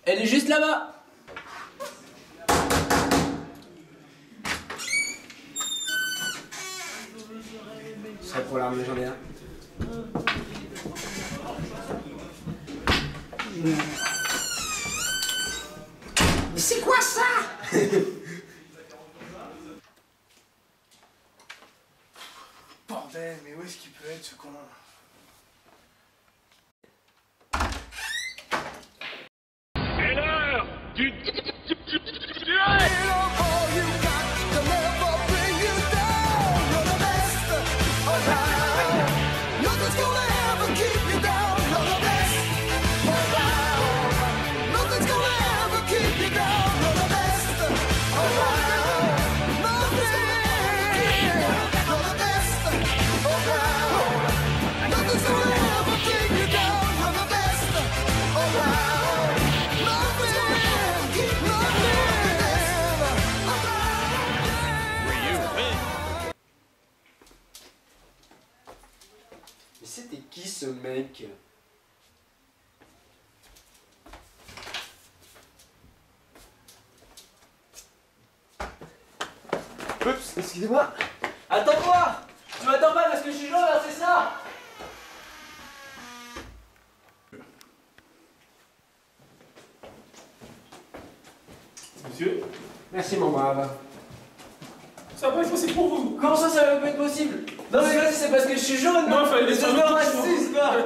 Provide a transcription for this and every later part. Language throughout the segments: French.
Elle est juste là-bas. Ce serait pour l'arme, j'en ai un. Mais c'est quoi ça? Bordel, mais où est-ce qu'il peut être ce con? C'est l'heure du Mais c'était qui ce mec? Oups, excusez-moi. Attends-moi. Tu m'attends pas parce que je suis jaune, hein, c'est ça? Monsieur, Merci mon brave. ça va pas être possible pour vous. Comment ça va pas être possible? Non mais vas-y, c'est parce que je suis jaune. Non, il fallait espèce laisser de un autre raciste, là.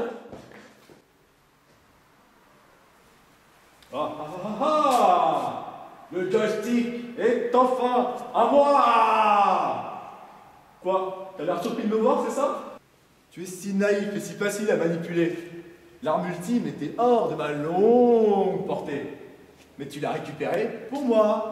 Ah ah ah ah! Le joystick est enfin à moi! Quoi? T'as l'air surpris de me voir, c'est ça? Tu es si naïf et si facile à manipuler. L'arme ultime était hors de ma longue portée. Mais tu l'as récupérée pour moi.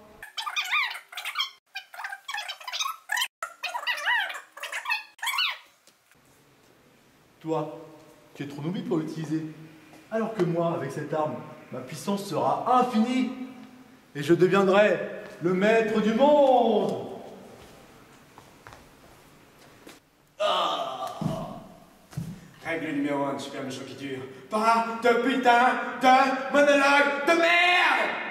Toi, tu es trop novice pour l'utiliser. Alors que moi, avec cette arme, ma puissance sera infinie et je deviendrai le maître du monde. Règle numéro 1 de Super Méchant qui dure. Pas de putain de monologue de merde!